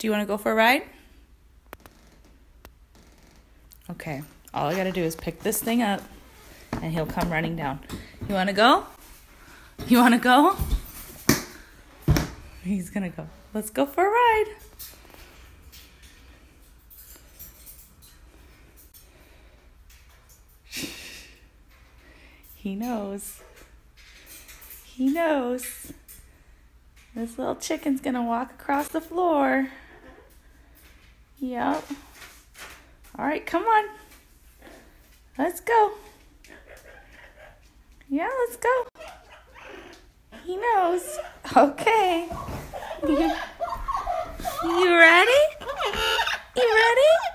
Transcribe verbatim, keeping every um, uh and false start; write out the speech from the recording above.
Do you want to go for a ride? Okay, all I gotta do is pick this thing up and he'll come running down. You wanna go? You wanna go? He's gonna go. Let's go for a ride. He knows. He knows. This little chicken's gonna walk across the floor. Yep. All right, come on. Let's go. Yeah, let's go. He knows. Okay. You ready? You ready?